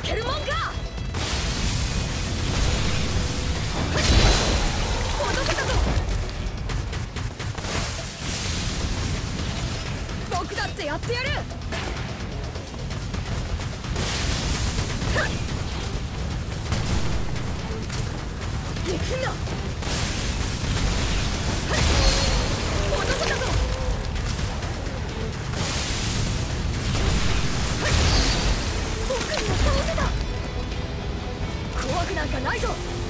けるもんか。落とせたぞ。僕だってやってやる。行くんだ。落とせたぞ。僕には倒せた。怖くなんかないぞ。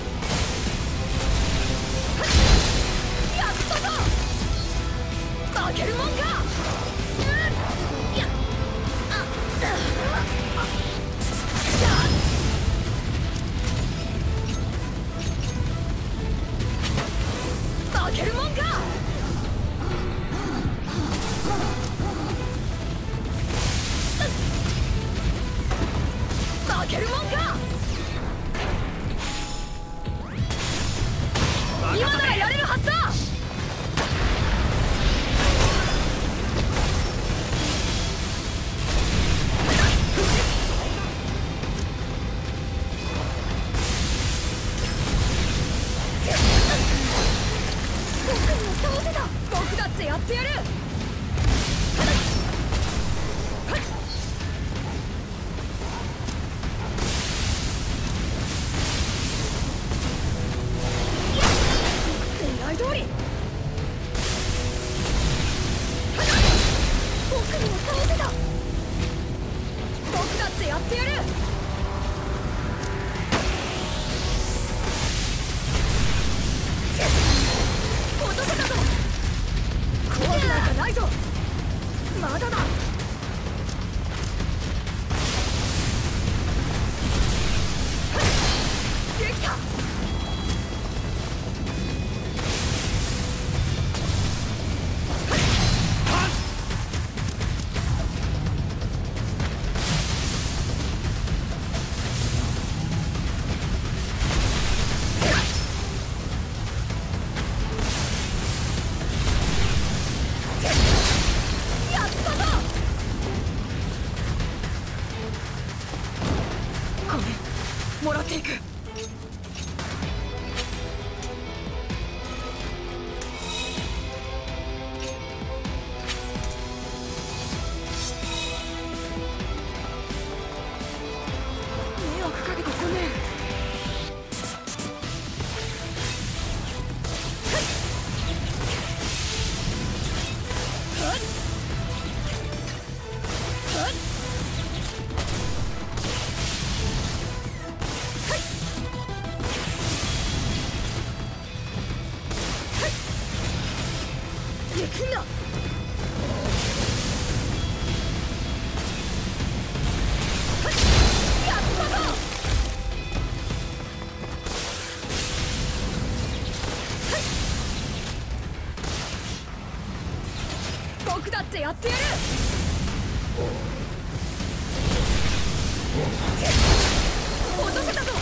やったぞ。負けるもんか。いや、負けるもんか。負けるもんか。今ならやれるはずだ。僕には倒せた。僕だってやってやる。狙い通り。僕には倒せた。僕だってやってやる。落とせたぞ。怖くなんかないぞ。まだだ。できた。やったぞ。ごめん、もらっていく。迷惑かけてごめん。行くんだ。やったぞ。僕だってやってやる。落とせたぞ。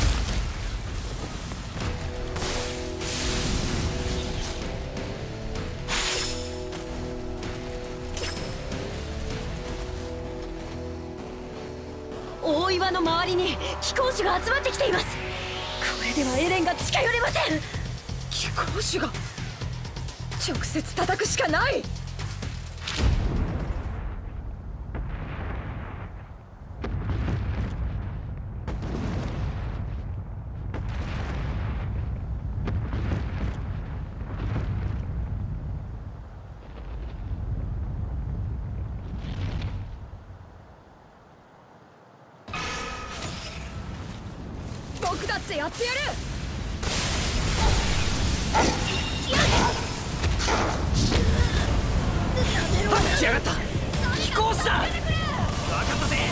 大岩の周りに貴公子が集まってきています。これではエレンが近寄れません。貴公子が直接叩くしかない。僕だってやってやる。 来やがった。飛行士だ。分かったぜ。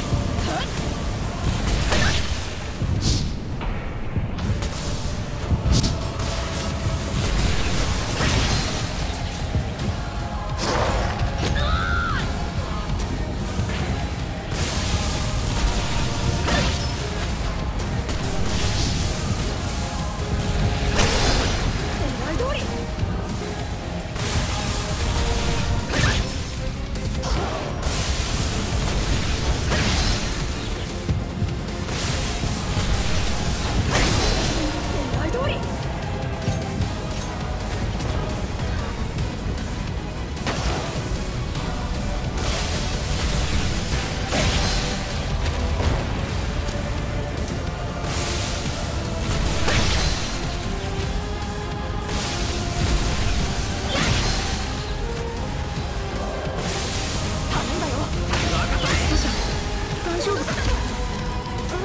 狙い通り。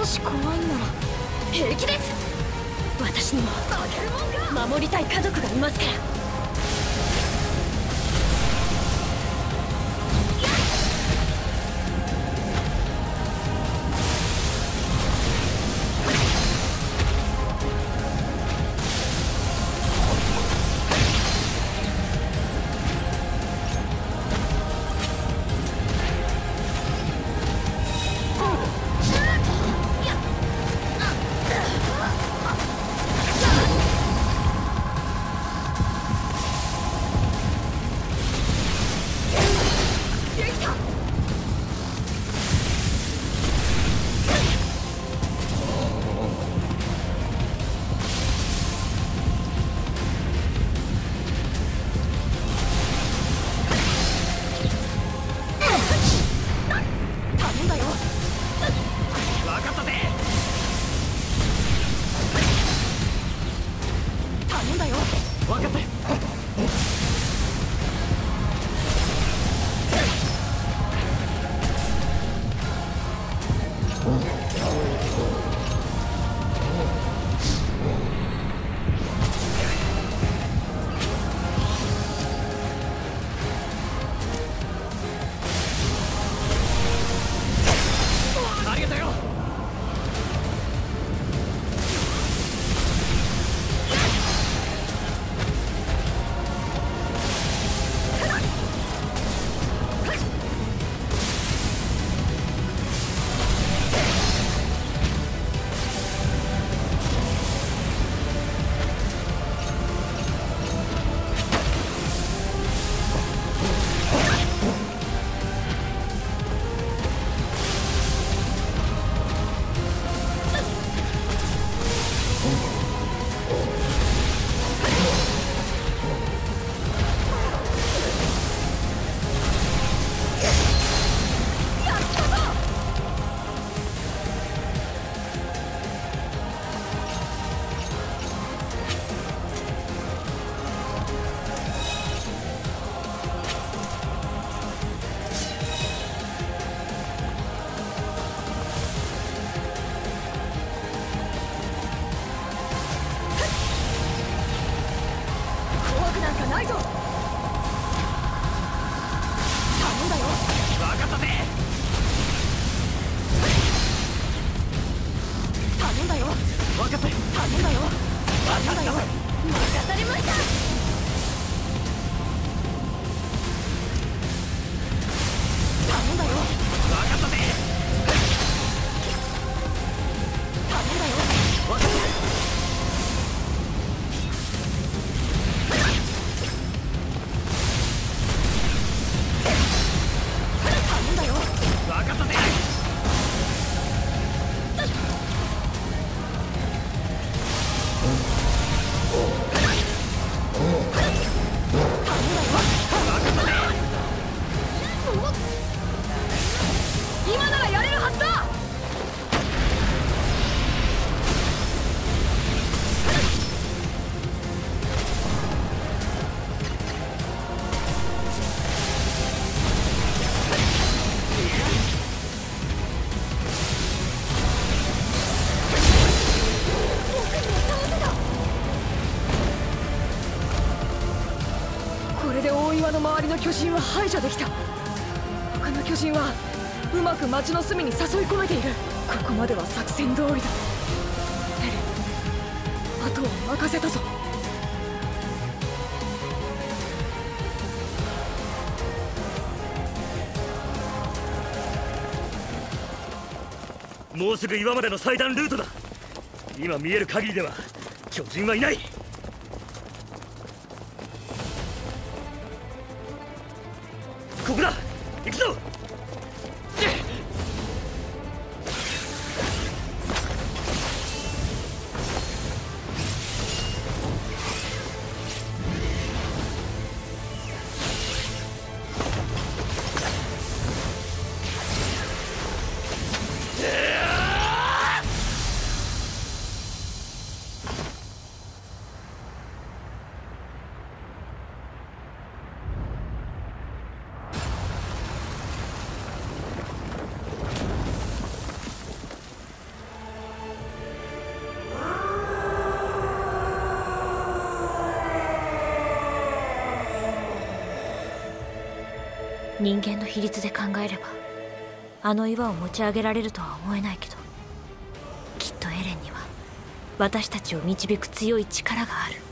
し怖いなら平気です。私にも守りたい家族がいますから。 周りの巨人は排除できた。他の巨人はうまく町の隅に誘い込めている。ここまでは作戦通りだ。エレン、あとは任せたぞ。 もうすぐ岩までの最短ルートだ。今見える限りでは巨人はいない。ここだ、行くぞ。 人間の比率で考えればあの岩を持ち上げられるとは思えないけど、きっとエレンには私たちを導く強い力がある。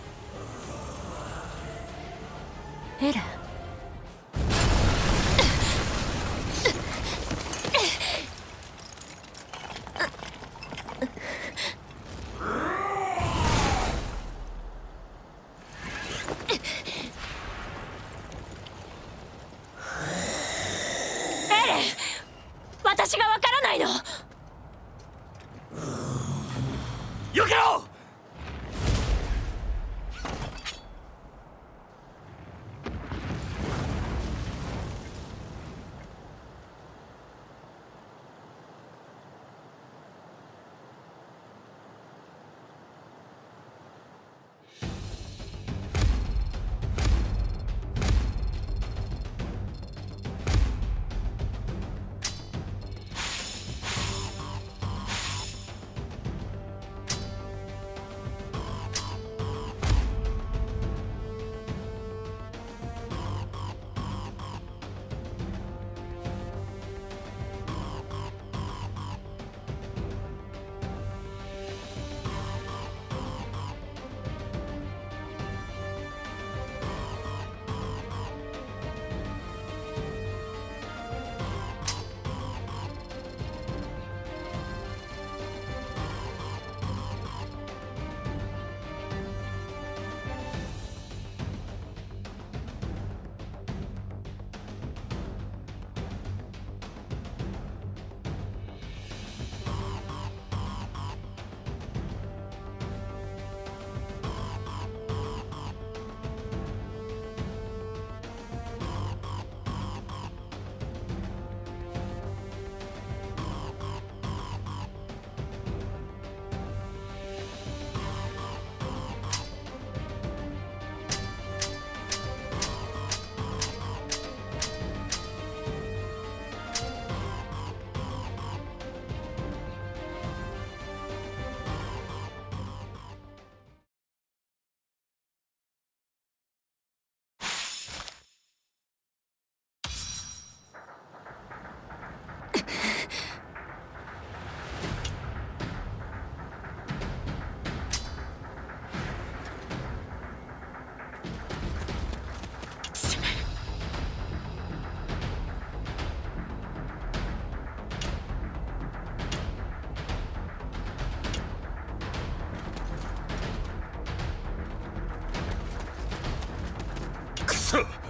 エレン、私がわからないの。 避けろ！くそっ！